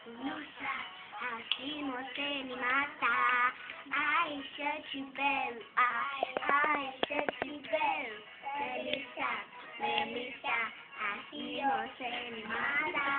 Nossa, assim você me mata. Ai, se eu te beijo, ai, se eu te beijo. Delícia, delícia, assim você me mata.